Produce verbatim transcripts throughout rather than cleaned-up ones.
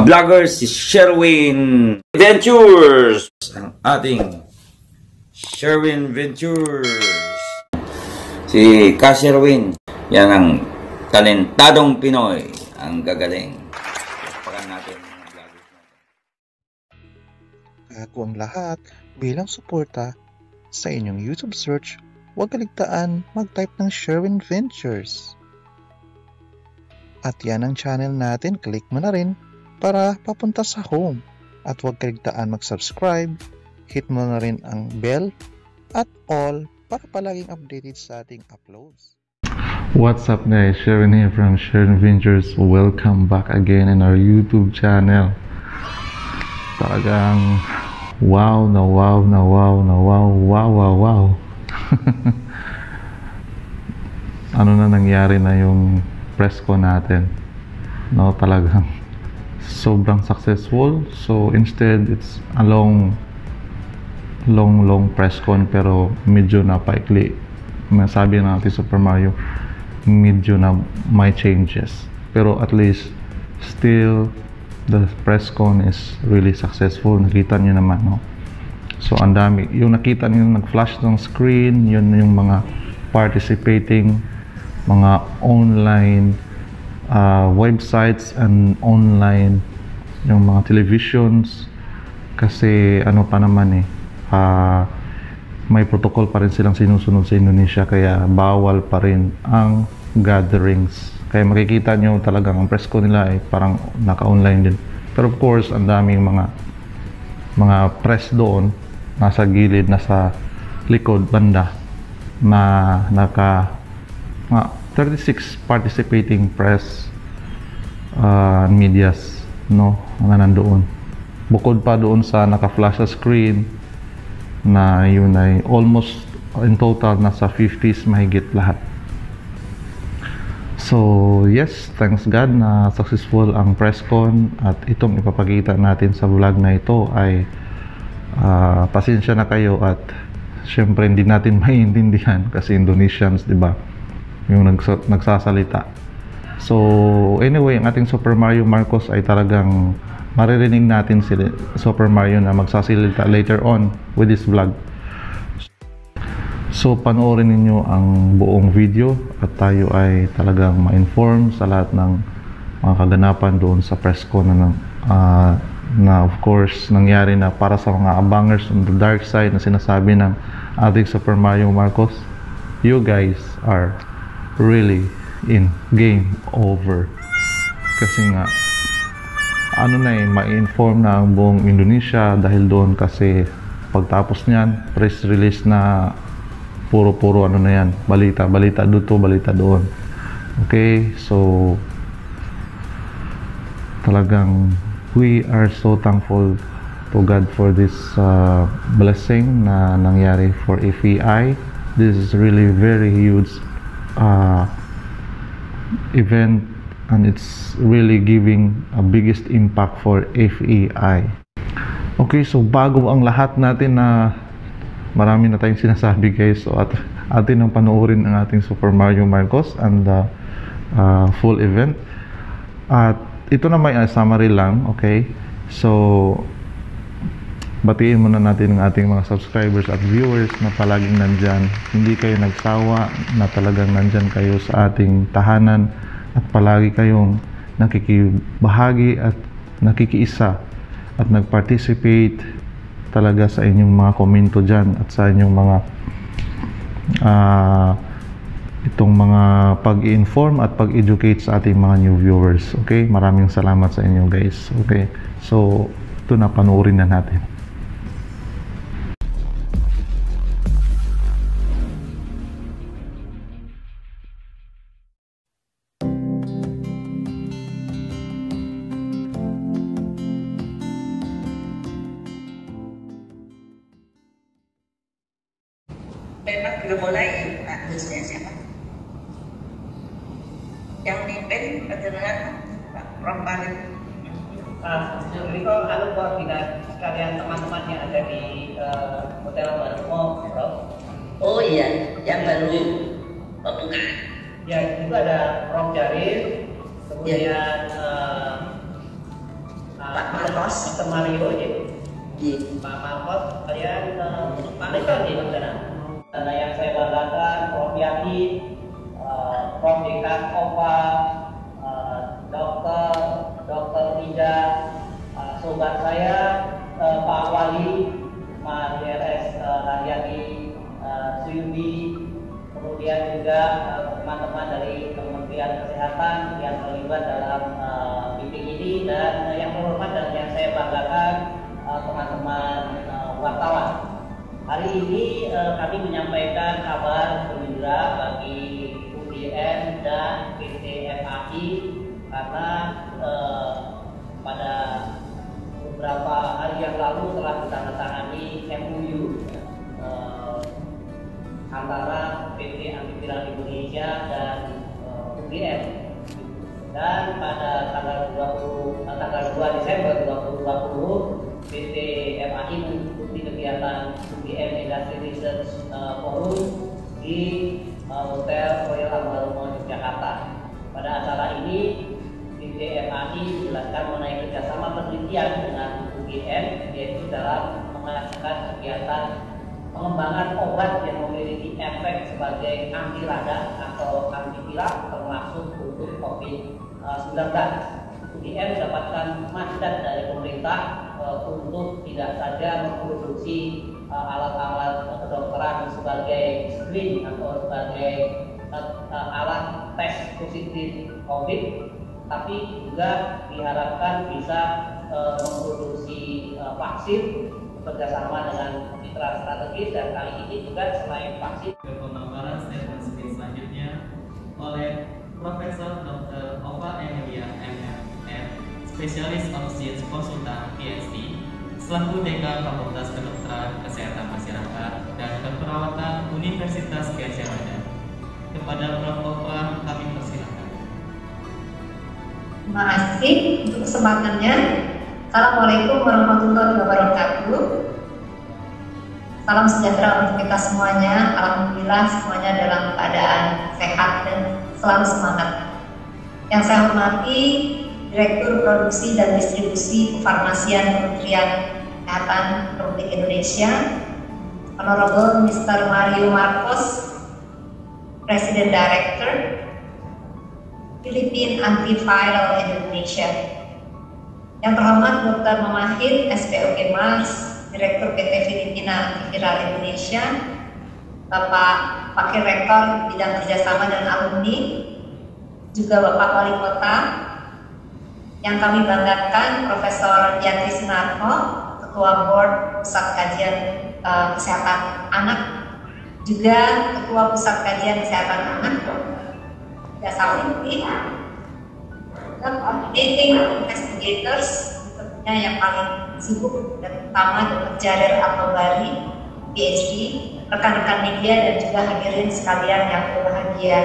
vlogger si Sherwin Ventures. Ang ating Sherwin Ventures. Si Ka Sherwin. Yan ang talentadong Pinoy. Ang gagaling. Pakan natin ang vloggers natin. Ako ang lahat bilang suporta sa inyong YouTube search, huwag kaligtaan mag-type ng Sherwin Ventures. At yan ang channel natin, click mo na rin para papunta sa home. At huwag kaligtaan mag-subscribe, hit mo na rin ang bell at all para palaging updated sa ating uploads. What's up guys, Sherwin here from Sherwin Ventures. Welcome back again in our YouTube channel. Talagang wow na wow na wow na wow wow wow wow. Ano na nangyari na yung press ko natin, no? Talagang sobrang successful. So instead it's a long long long press con, pero medyo napaikli. Masabi natin Super Mario, medyo na may changes, pero at least still the press con is really successful. Nakita nyo naman, no? So ang dami yung nakita nyo, nag-flash ng screen, yun yung mga participating mga online uh, websites and online yung mga televisions, kasi ano pa naman eh, uh, may protocol pa rin silang sinusunod sa Indonesia, kaya bawal pa rin ang gatherings. Kaya makikita nyo talagang ang press ko nila ay parang naka-online din. Pero of course, ang daming mga mga press doon, nasa gilid, nasa likod, banda, na naka mga thirty-six participating press uh, medias, no, na nandoon. Bukod pa doon sa naka-flash sa screen, na yun ay almost in total nasa fifties mahigit lahat. So yes, thanks God na successful ang press con, at itong ipapakita natin sa vlog na ito ay uh, pasensya na kayo, at syempre hindi natin maiintindihan kasi Indonesians, di ba, yung nags nagsasalita. So anyway, ang ating Super Mario Marcos ay talagang maririnig natin si Super Mario na magsasalita later on with this vlog. So panoorin ninyo ang buong video at tayo ay talagang ma-inform sa lahat ng mga kaganapan doon sa press con na, uh, na of course nangyari na para sa mga abangers on the dark side na sinasabi ng ating Super Mario Marcos. You guys are really in game over, kasi nga ano na eh, ma-inform na ang buong Indonesia dahil doon, kasi pagtapos niyan press release na puro-puro ano na yan, balita, balita dito, balita doon. Okay, so talagang we are so thankful to God for this uh, blessing na nangyari for F E I. This is really very huge uh, event, and it's really giving a biggest impact for F E I. Okay, so bago ang lahat natin na marami na tayong sinasabi guys, so at atin ang panoorin ang ating Super Mario Marcos and the uh, full event. At ito na may uh, summary lang, okay? So batiin muna natin ang ating mga subscribers at viewers na palaging nandyan. Hindi kayo nagsawa, na talagang nandyan kayo sa ating tahanan, at palagi kayong nakikibahagi at nakikiisa at nag-participate talaga sa inyong mga komento dyan, at sa inyong mga uh, itong mga pag-i-inform at pag-educate sa ating mga new viewers. Okay, maraming salamat sa inyo guys. Okay, so ito na, panoorin na natin. Memang belum mulai Pak Bosnya siapa? Yang mimpin perjalanan Pak Prof Paling. Nah, sejauh ini kok ada koordinat sekalian teman-teman yang ada di uh, hotel baru mau, Prof? Oh iya, yang baru pembukaan. Ya, itu ada Prof Jarir, kemudian ya. uh, Pak Marcos. Mister Mario gitu. Iya. Pak Marcos, kalian panik kan di sana? Karena yang saya banggakan, Prof Yati, uh, Prof Dekan Ova, uh, Dokter, Dokter Ida, uh, sobat saya, uh, Pak Wali, Mas R S uh, Haryati, uh, Suyubi, kemudian juga uh, teman-teman dari Kementerian Kesehatan yang terlibat dalam uh, meeting ini, dan uh, yang terhormat dan yang saya banggakan uh, teman-teman uh, wartawan. Hari ini uh, kami menyampaikan kabar gembira bagi U G M dan P T F A I karena uh, pada beberapa hari yang lalu telah ditandatangani M O U uh, antara P T Antiviral Indonesia dan uh, U G M, dan pada tanggal dua puluh tanggal dua Desember dua ribu dua puluh P T F A I mengikuti kegiatan U G M Industry Research uh, Forum di uh, Hotel Royal Ambarumo Yogyakarta. Pada acara ini P T F A I menjelaskan mengenai kerjasama penelitian dengan U G M, yaitu dalam melakukan kegiatan pengembangan obat yang memiliki efek sebagai anti radang atau antiviral termasuk untuk COVID sembilan belas. U G M mendapatkan mandat dari pemerintah uh, untuk tidak saja memproduksi uh, alat-alat kedokteran sebagai screen atau sebagai uh, uh, alat tes positif COVID, tapi juga diharapkan bisa uh, memproduksi uh, vaksin bekerjasama dengan mitra strategis, dan kali ini juga selain vaksin. Pemaparan statement speech selanjutnya oleh Profesor Doktor Ova Emilia M M, spesialis Associate Konsultan P H D, selaku Dekan Fakultas Kedokteran Kesehatan Masyarakat dan Keperawatan Universitas Gadjah Mada. Kepada Prof Ova kami persilakan. Terima kasih untuk kesempatannya. Assalamualaikum warahmatullahi wabarakatuh. Salam sejahtera untuk kita semuanya. Alhamdulillah semuanya dalam keadaan sehat dan selalu semangat. Yang saya hormati Direktur Produksi dan Distribusi Kefarmasian Kementerian Kesehatan Republik Indonesia, Honorable Mister Mario Marcos, Presiden Director Philippine Antiviral Indonesia. Yang terhormat Doktor Mamahir S P O G Mars, Direktur P T Filipina Antiviral Indonesia, Bapak Wakil Rektor Bidang Kerjasama dan Alumni, juga Bapak Wali Kota, yang kami banggakan Profesor Yatri Sunarko, Ketua Board Pusat Kajian uh, Kesehatan Anak, juga Ketua Pusat Kajian Kesehatan Anak, Dr. Salinti, dan Coordinating Investigators, tentunya yang paling sibuk dan utama Dokter Jarir Abdulbari, P H D, rekan-rekan media dan juga hadirin sekalian yang berbahagia.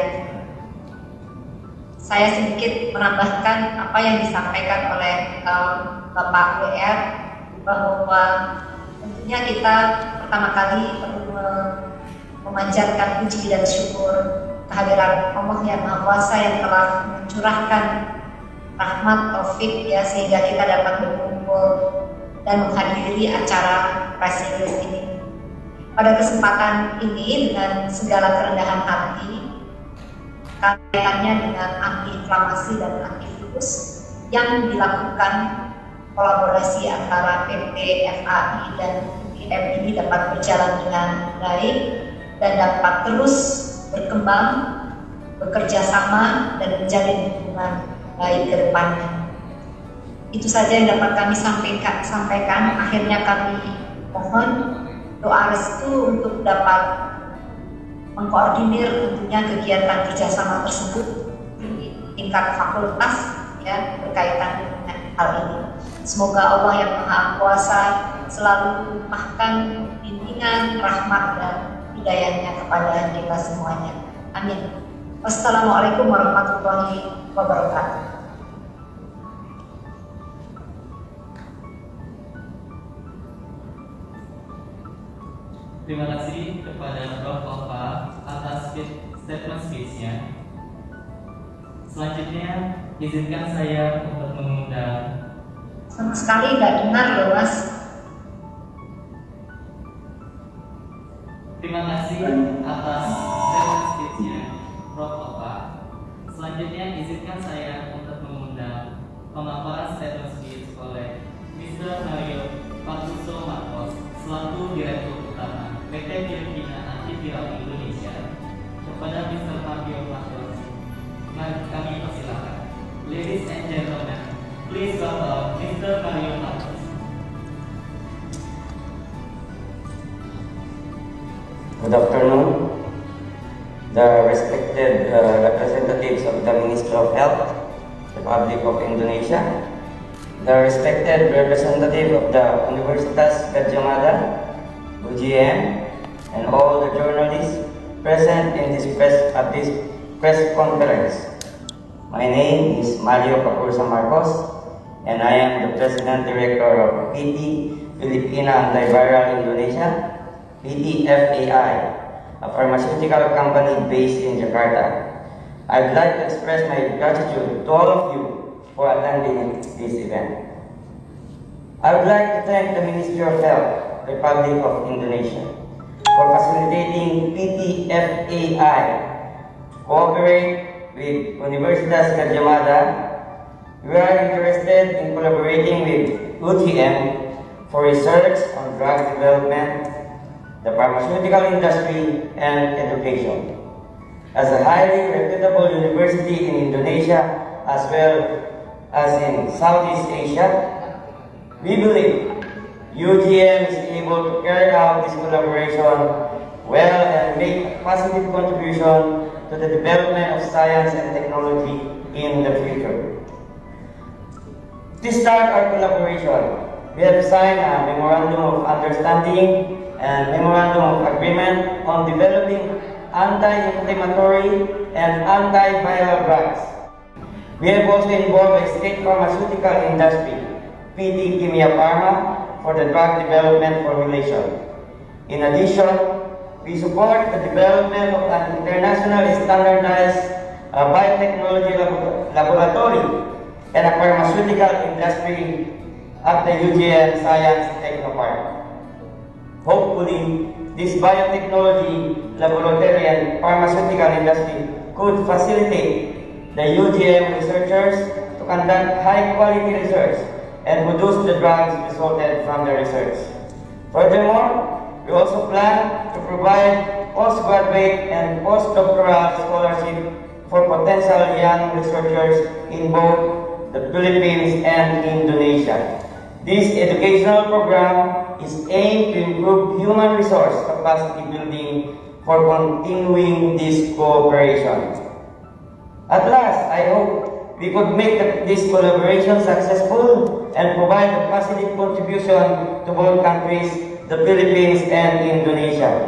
Saya sedikit menambahkan apa yang disampaikan oleh um, Bapak W R, bahwa tentunya kita pertama kali perlu memanjatkan puji dan syukur kehadiran Allah yang Maha Kuasa yang telah mencurahkan rahmat taufik ya, sehingga kita dapat berkumpul dan menghadiri acara press release ini. Pada kesempatan ini dengan segala kerendahan hati, kaitannya dengan anti-inflamasi dan antivirus yang dilakukan kolaborasi antara P T F A I dan U G M ini dapat berjalan dengan baik dan dapat terus berkembang, bekerja sama dan menjalin hubungan baik ke depannya. Itu saja yang dapat kami sampaikan. sampaikan. Akhirnya kami mohon doa restu untuk dapat mengkoordinir tentunya kegiatan kerjasama tersebut di tingkat fakultas ya, berkaitan dengan hal ini. Semoga Allah yang Maha Kuasa selalu limpahkan bimbingan, rahmat dan hidayahnya kepada kita semuanya. Amin. Wassalamualaikum warahmatullahi wabarakatuh. Terima kasih kepada Prof Ova atas statement speech-nya. Selanjutnya, izinkan saya untuk mengundang Sama sekali nggak dengar loh, Mas. Terima kasih atas statement speech-nya, Prof Ova. Selanjutnya izinkan saya untuk mengundang pemaparan statement speech oleh Mister Mario Patuso Marcos selaku Direktur Utama P T Filipina Antiviral Indonesia. Kepada Mister Mario Marcos, mari kami persilakan. Ladies and gentlemen, please welcome Mister Mario Marcos. Good afternoon, the respected uh, representatives of the Ministry of Health, Republic of Indonesia, the respected representative of the Universitas Gadjah Mada, U G M, and all the journalists present in this press at this press conference. My name is Mario Patuso Marcos, and I am the President Director of P T Filipina Antiviral Indonesia, P T F A I, a pharmaceutical company based in Jakarta. I'd like to express my gratitude to all of you for attending this event. I would like to thank the Ministry of Health, Republic of Indonesia, for facilitating P T F A I to cooperate with Universitas Gadjah Mada. We are interested in collaborating with U G M for research on drug development, the pharmaceutical industry, and education. As a highly reputable university in Indonesia as well as in Southeast Asia, we believe U G M is able to carry out this collaboration well and make a positive contribution to the development of science and technology in the future. To start our collaboration, we have signed a Memorandum of Understanding and Memorandum of Agreement on developing anti-inflammatory and antiviral drugs. We have also involved the state pharmaceutical industry, P T Kimia Pharma, for the drug development formulation. In addition, we support the development of an internationally standardized uh, biotechnology lab laboratory and a pharmaceutical industry at the U G M Science Technopark. Hopefully, this biotechnology laboratory and pharmaceutical industry could facilitate the U G M researchers to conduct high-quality research and produce the drugs resulted from the research. Furthermore, we also plan to provide postgraduate and postdoctoral scholarship for potential young researchers in both the Philippines and Indonesia. This educational program is aimed to improve human resource capacity building for continuing this cooperation. At last, I hope we could make the, this collaboration successful and provide a positive contribution to both countries, the Philippines and Indonesia.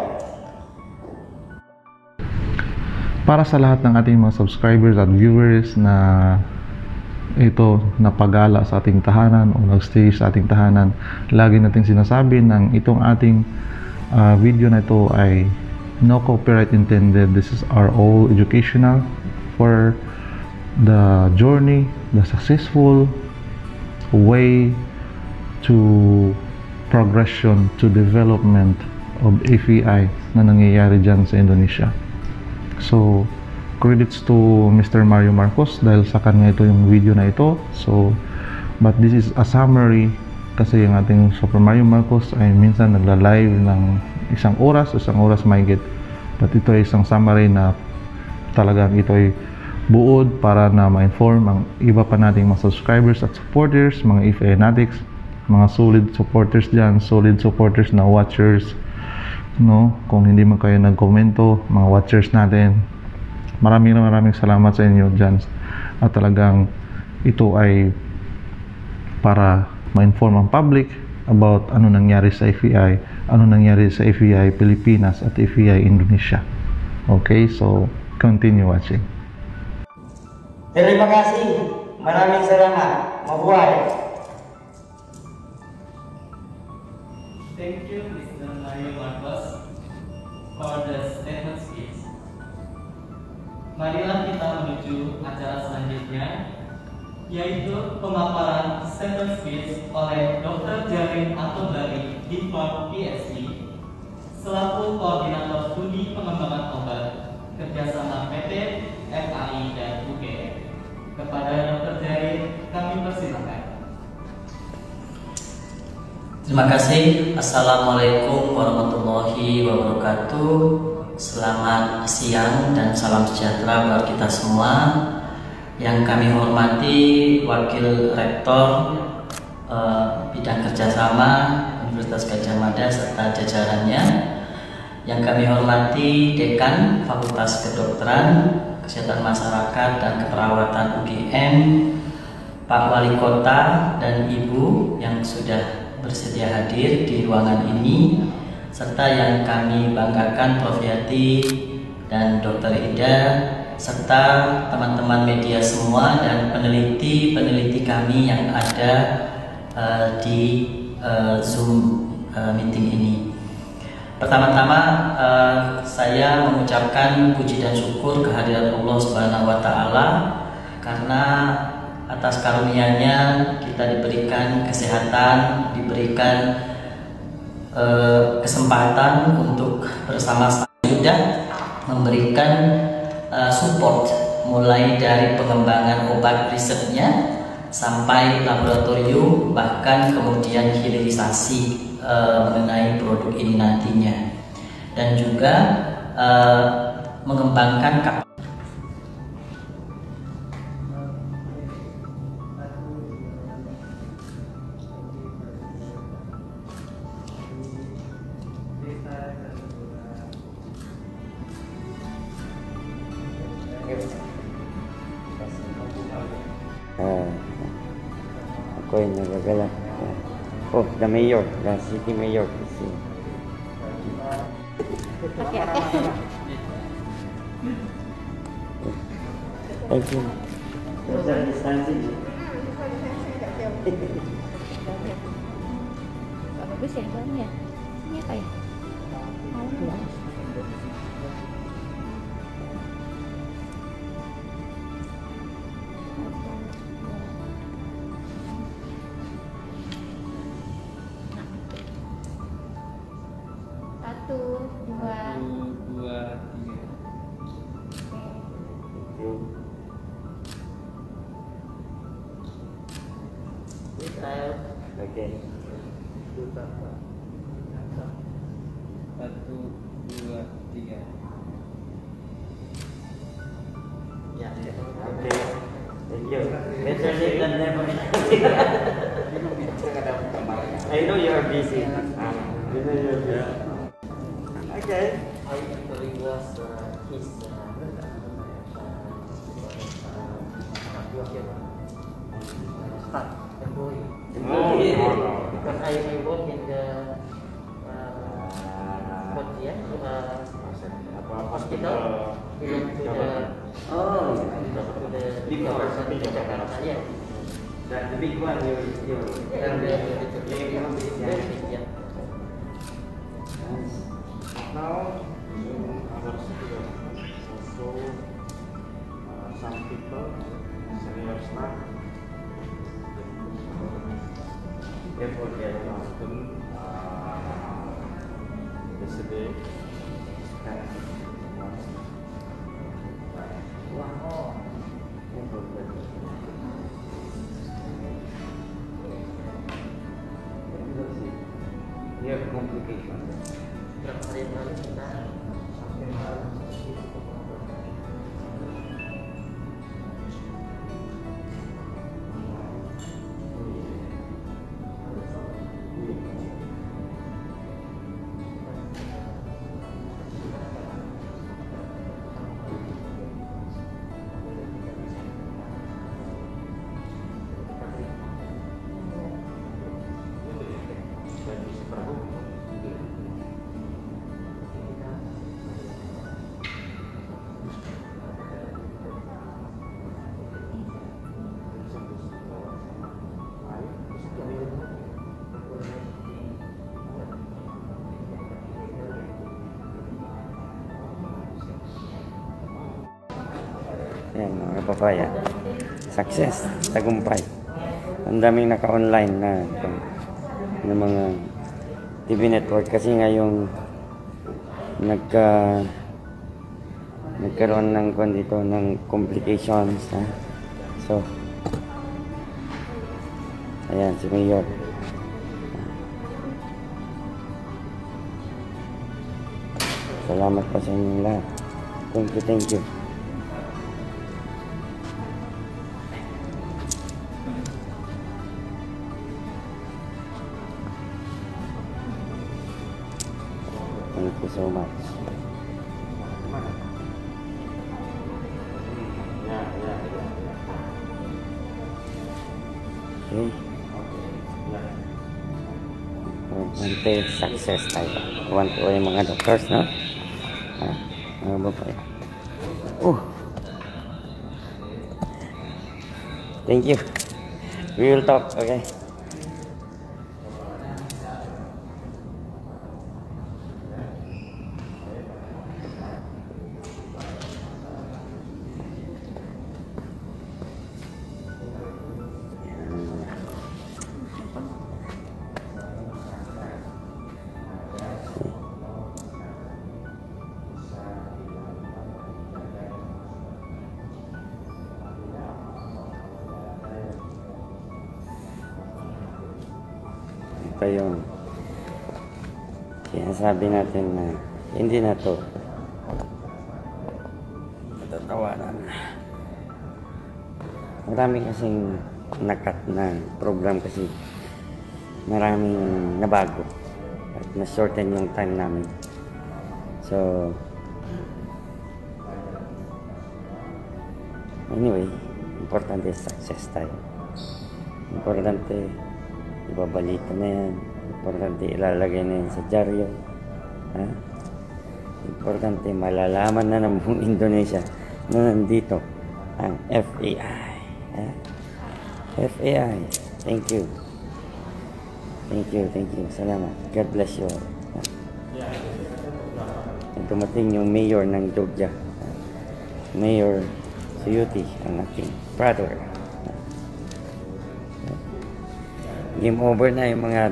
Para sa lahat ng ating mga subscribers at viewers na ito napagala sa ating tahanan o nagstay sa ating tahanan, lagi nating sinasabi ng itong ating uh, video na ito ay no copyright intended. This is our all educational for the journey, the successful way to progression to development of A V I na nangyayari dyan sa Indonesia. So, credits to Mister Mario Marcos dahil sa kanya ito yung video na ito. So, but this is a summary kasi yung ating Super Mario Marcos ay minsan nagla-live ng isang oras, isang oras mahigit. But ito ay isang summary na talagang ito ay buod para na ma-inform ang iba pa nating mga subscribers at supporters, mga A V I fanatics, mga solid supporters dyan, solid supporters na watchers, no? Kung hindi man kayo nagkomento, mga watchers natin, maraming maraming salamat sa inyo dyan. At talagang ito ay para ma-inform ang public about ano nangyari sa A V I, ano nangyari sa A V I Pilipinas at A V I Indonesia. Okay, so continue watching. Terima kasih, maraming salamat, mabuhay. Thank you, Mister Mario Marcos, for the statement speech. Marilah kita menuju acara selanjutnya, yaitu pemaparan acceptance speech oleh Doktor Jarin Atobari, Diplom P S D, selaku Koordinator Studi Pengembangan Obat kerjasama P T, F A I, dan U G M. Kepada Doktor Jarin, kami persilakan. Terima kasih. Assalamualaikum warahmatullahi wabarakatuh. Selamat siang dan salam sejahtera buat kita semua. Yang kami hormati Wakil Rektor eh, Bidang Kerjasama Universitas Gadjah Mada serta jajarannya. Yang kami hormati Dekan Fakultas Kedokteran, Kesehatan Masyarakat dan Keperawatan U G M, Pak Wali Kota dan Ibu yang sudah bersedia hadir di ruangan ini, serta yang kami banggakan Prof Yati dan Dokter Ida, serta teman-teman media semua dan peneliti-peneliti kami yang ada uh, di uh, Zoom uh, meeting ini. Pertama-tama uh, saya mengucapkan puji dan syukur kehadiran Allah Subhanahu wa taala karena atas karunia-Nya kita diberikan kesehatan, diberikan uh, kesempatan untuk bersama-sama sudah memberikan uh, support mulai dari pengembangan obat risetnya sampai laboratorium, bahkan kemudian hilirisasi uh, mengenai produk ini nantinya, dan juga uh, mengembangkan kapasitas. Uh, ako yung nagagalak. Oh, the mayor, the city mayor. Oke, oke. Thank you. Social distancing. Bagus ya soalnya. Ini apa ya? Mau nggak? Satu, dua, dua, tiga. Okay. Satu, dua, tiga. Ya, okay. Thank you. Better late than never. I know you are busy. Okay. I actually was uh, his uh, staff employee. Oh, no, no. Because I, I work in the uh, what, yeah, uh, hospital belong to the Oh, belong to the big one, big one. Jakarta, yeah. the, the big one you you And the, the, the, Yeah, you know, the, yeah. yeah. Now, in our school, also uh, some people, senior staff, therefore they are not. often uh, yesterday spent months. Wow. You have complications. Berapa hari yang lalu kita sampai malam Yan mga kapapaya. Success. Tagumpay. ang daming naka-online na ng mga T V network kasi ngayong nagka nagkaroon ng kwan dito ng complications, ha? So ayan si Mayor. Salamat po sa inyong lahat. Thank you, thank you. Thank you so much. Okay. Importante, success tayo. Want to yung mga doctors, no? Ha? Ano ba pa yan? Oh! Thank you. We will talk, okay? Ito yung sinasabi natin na hindi na to matatawaran. Marami kasing nakat na program kasi maraming nabago at na-shorten yung time namin. So anyway, importante success tayo. Importante ibabalita na yan. Importante ilalagay na yan sa dyaryo. Ha? Importante malalaman na ng buong Indonesia na nandito ang F A I. Ha? F A I. Thank you. Thank you, thank you. Salamat. God bless you all. Ha? Dumating yung mayor ng Jogja. Ha? Mayor Suyuti, ang ating brother. Game over na yung mga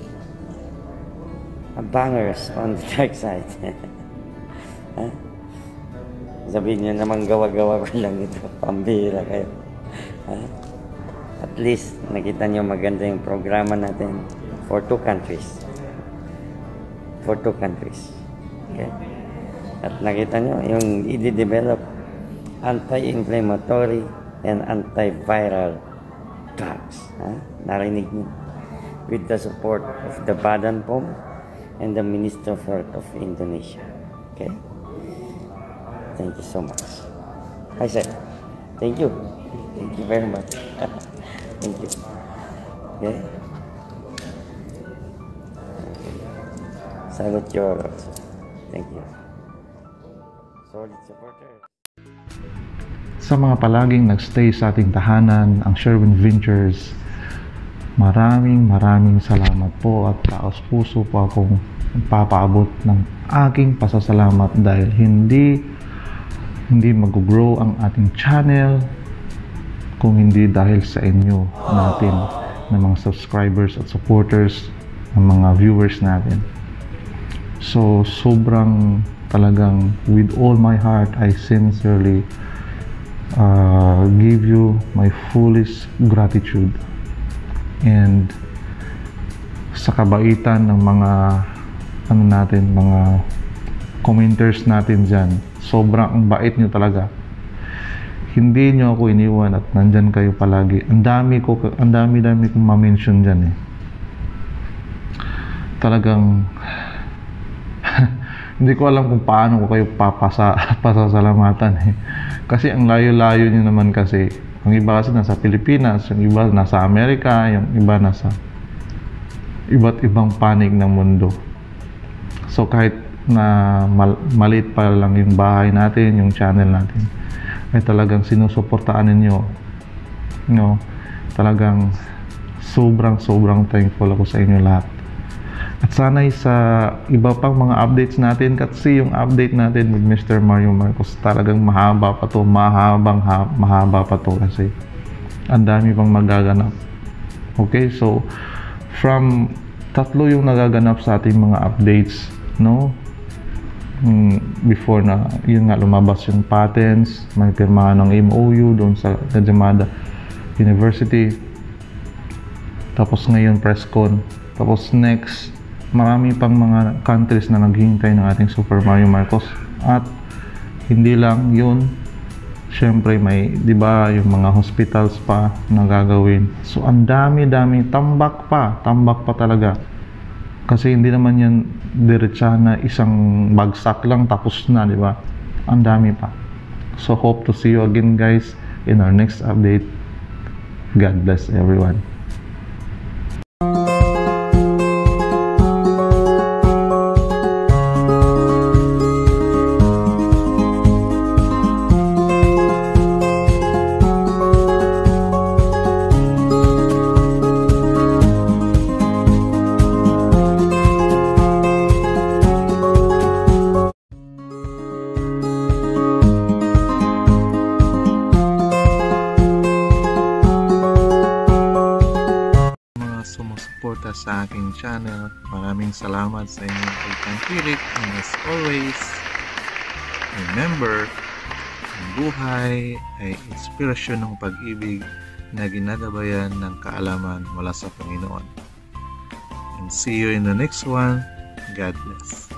bangers on the dark side. Ha? Sabihin nyo naman gawa-gawa ko lang ito. Pambira kayo. Ha? At least nakita nyo maganda yung programa natin for two countries. For two countries. Okay? At nakita nyo yung i-develop anti-inflammatory and antiviral drugs. Ha? Narinig niyo. With the support of the Badan P O M and the Minister of Health of Indonesia. Okay? Thank you so much. Hi, sir. Thank you. Thank you very much. Thank you. Okay? Salute your also. Thank you. Solid supporter. Sa mga palaging nagstay sa ating tahanan, ang Sherwin Ventures, maraming maraming salamat po at taos puso po akong papaabot ng aking pasasalamat dahil hindi hindi mag-grow ang ating channel kung hindi dahil sa inyo natin ng mga subscribers at supporters, ng mga viewers natin. So sobrang talagang with all my heart I sincerely uh, give you my fullest gratitude. And sa kabaitan ng mga ano natin, mga commenters natin dyan, sobrang bait nyo talaga. Hindi nyo ako iniwan at nandyan kayo palagi. Ang dami ko, ang dami-dami kong ma-mention dyan eh. Talagang hindi ko alam kung paano ko kayo papasa, pasasalamatan eh. Kasi ang layo-layo nyo naman kasi. Ang iba kasi nasa Pilipinas, yung iba nasa Amerika, yung iba nasa iba't ibang panig ng mundo. So kahit na mal maliit pa lang yung bahay natin, yung channel natin, ay talagang sinusuportaan ninyo. No? Talagang sobrang sobrang thankful ako sa inyo lahat. At sana'y sa iba pang mga updates natin, kasi yung update natin with Mister Mario Marcos talagang mahaba pa to, mahabang ha mahaba pa to kasi ang dami pang magaganap. Okay, so from tatlo yung nagaganap sa ating mga updates, no? Hmm, before na yun nga lumabas yung patents, may pirmahan ng M O U doon sa Gadjah Mada University. Tapos ngayon presscon. Tapos next, marami pang mga countries na naghihintay ng ating Super Mario Marcos. At hindi lang yun, syempre may, di ba, yung mga hospitals pa na gagawin. So ang dami-dami, tambak pa, tambak pa talaga. Kasi hindi naman yan diretsa na isang bagsak lang tapos na, di ba? Ang dami pa. So hope to see you again, guys, in our next update. God bless everyone. Sumusuporta sa aking channel. Maraming salamat sa inyong pagtangkilik, and as always, remember, ang buhay ay inspirasyon ng pag-ibig na ginagabayan ng kaalaman mula sa Panginoon. And see you in the next one. God bless.